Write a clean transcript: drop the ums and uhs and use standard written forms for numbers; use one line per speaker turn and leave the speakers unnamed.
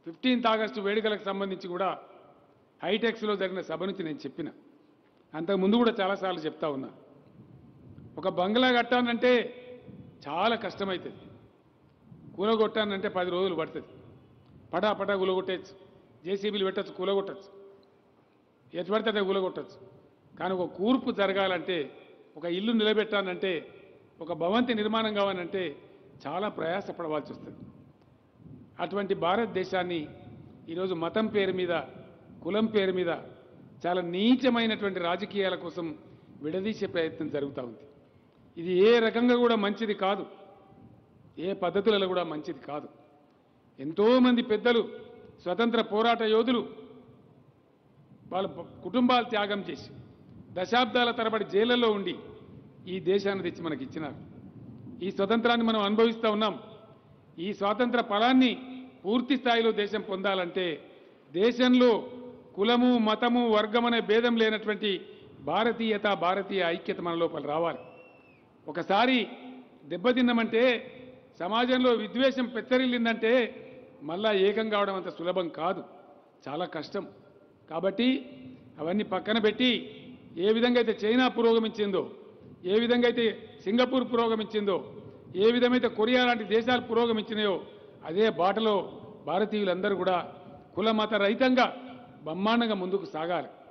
15th August వేడుకలకు సంబంధించి కూడా హైటెక్స్లో జరిగిన సభ నుంచి నేను చెప్పిన, అంతకుముందు కూడా చాలాసార్లు చెప్తా ఉన్నా. ఒక బంగ్లా కట్టానంటే చాలా కష్టమవుతుంది, కూలగొట్టానంటే 10 రోజులు పడుతుంది. పటా కూలగొట్టచ్చు, జేసీబీలు పెట్టచ్చు, కూలగొట్టచ్చు, ఎటు పడితే అదే కూలగొట్టచ్చు. కానీ ఒక కూర్పు జరగాలంటే, ఒక ఇల్లు నిలబెట్టానంటే, ఒక భవంతి నిర్మాణం కావాలంటే చాలా ప్రయాసపడవలసి వస్తుంది. అటువంటి భారతదేశాన్ని ఈరోజు మతం పేరు మీద, కులం పేరు మీద చాలా నీచమైనటువంటి రాజకీయాల కోసం విడదీసే ప్రయత్నం జరుగుతూ ఉంది. ఇది ఏ రకంగా కూడా మంచిది కాదు, ఏ పద్ధతులలో కూడా మంచిది కాదు. ఎంతోమంది పెద్దలు, స్వతంత్ర పోరాట యోధులు వాళ్ళ కుటుంబాలు త్యాగం చేసి దశాబ్దాల తరబడి జైళ్లలో ఉండి ఈ దేశాన్ని తెచ్చి మనకి ఇచ్చినారు. ఈ స్వతంత్రాన్ని మనం అనుభవిస్తూ ఉన్నాం. ఈ స్వాతంత్ర ఫలాన్ని పూర్తి స్థాయిలో దేశం పొందాలంటే దేశంలో కులము, మతము, వర్గం అనే భేదం లేనటువంటి భారతీయత, భారతీయ ఐక్యత మన లోపల రావాలి. ఒకసారి దెబ్బతిన్నామంటే, సమాజంలో విద్వేషం పెచ్చరిల్లిందంటే మళ్ళా ఏకం కావడం అంత సులభం కాదు, చాలా కష్టం. కాబట్టి అవన్నీ పక్కన పెట్టి ఏ విధంగా అయితే చైనా పురోగమించిందో, ఏ విధంగా అయితే సింగపూర్ పురోగమించిందో, ఏ విధమైతే కొరియా లాంటి దేశాలు పురోగమించినాయో అదే బాటలో భారతీయులందరూ కూడా కుల మత రహితంగా బ్రహ్మాండంగా ముందుకు సాగాలి.